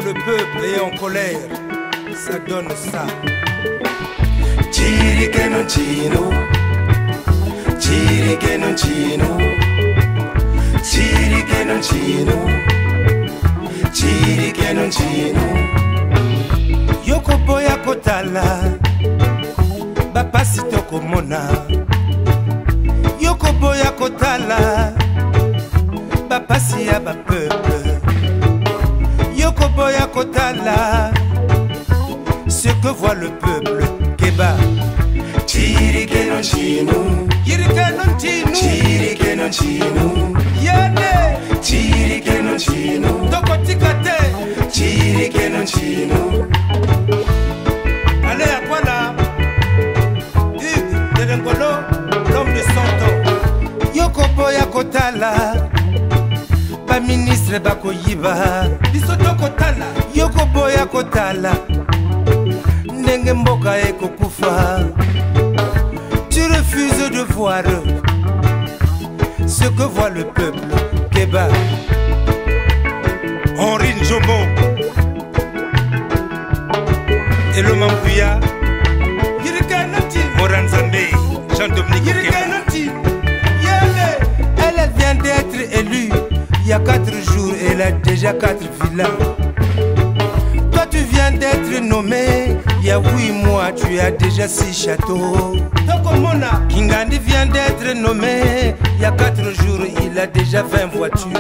le peuple est en colère, ça donne ça. Chirique non chino, chirique non chino, chirique non chino, chirique non chino. Yoko boya kotala, bapasi toko mona. Yoko boya kotala, bapasi ya ba peuple. Yoko boya kotala, ce que voit le peuple. Keba. Chirique non chino, Chirique non chino, chirique non chino, yane. chirique non chino, Toko tikate, chirique non chino. allez à quoi là? Hugues de Lengolo, l'homme de 100 ans. Yoko boya kotala, ba ministre bakoyiba. Biso tokotala, Yoko boya kotala. Ndenge mboka ekokufa. Tu refuses de voir ce que voit le peuple. Keba. Henri Njomo et le Mambuya. Moranzambe, Jean-Dominique Elle vient d'être élue il y a 4 jours. Elle a déjà 4 villas. Toi tu viens d'être nommé il y a 8 mois. Tu as déjà 6 châteaux. Kingandi vient d'être nommé il y a 4 jours. Il a déjà 20 voitures.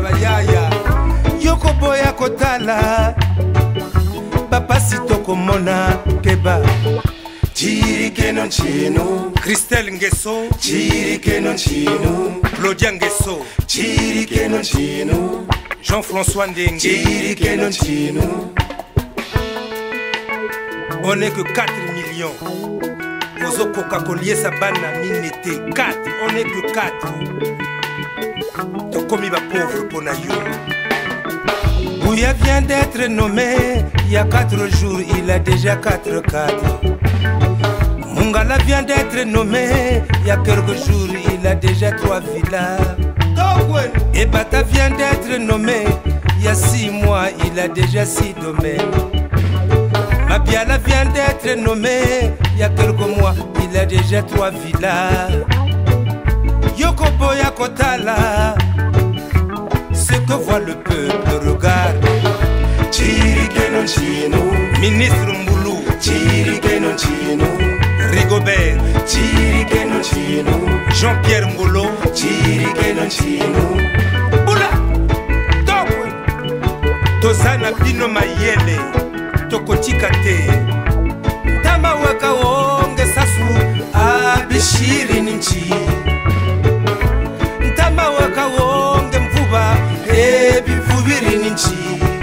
Yoko boya kotala, bapasi toko mona. Keba. Chirique non chino, Christelle Nguesso, chirique non chino, Claudia Nguesso, chirique non chino, Jean-François Ndengue. chirique non chino. On n'est que 4 millions. Ozo Coca-Cola Sabana Minete 4. On n'est que 4. Tokomi va pauvre pour Nayo. Bouya vient d'être nommé il y a 4 jours. Il a déjà 4 cadres. Mungala vient d'être nommé il y a quelques jours. Il a déjà 3 villas. Et Bata vient d'être nommé il y a 6 mois. Il a déjà 6 domaines. Mabiala vient d'être nommé il y a quelques mois. Il a déjà 3 villas. Yoko boya kotala, ce que voit le peuple, regarde. Chirique non chino, Ministre Mboulou, chirique non chino, Rigobert, chirique non chino, Jean-Pierre Ngolo, chirique non chino. Boula, Tokwe, Tozana Bino Mayele, Tokotika te. Tama weka wonge sasu, abishiri ninchi. Tama weka wonge mvuba, bimvubiri ninchi.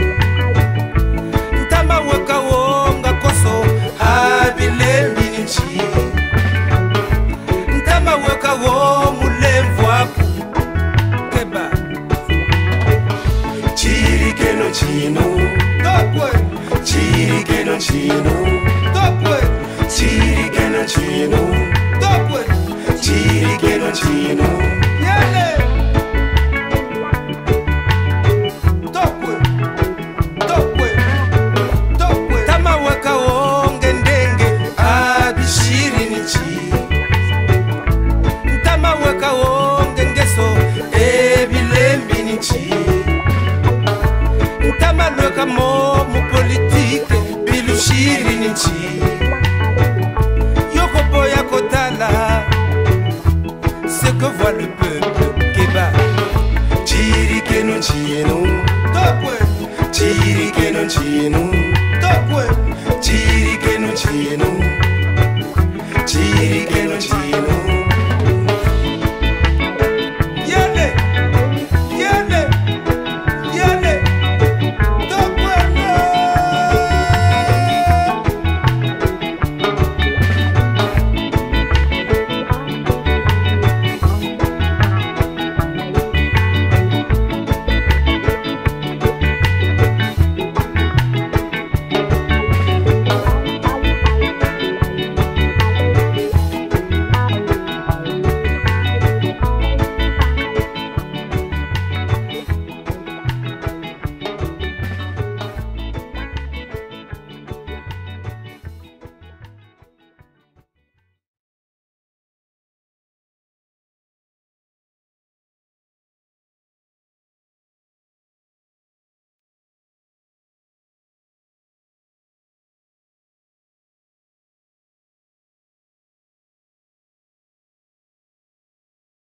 Tama weka wonga koso, abilembi ninchi. Tama weka wongu lemvwaku. Keba. Chirique non chino, Tokwe, chirique non chino, Tokwe, chirique non chino, Tokwe, chirique non chino. Yale. Tokwe, Tokwe, Tokwe. Tama weka wonge ndenge, abishiri nichi. Tama weka wonge ngeso, bilembi nichi. Tama weka mo mu politique, bilushiri nichi. Yoko boya kotala, ce que voit le peuple. Keba. Chirique non chino, Tokwe, chirique non chino, Tokwe, chirique non chino.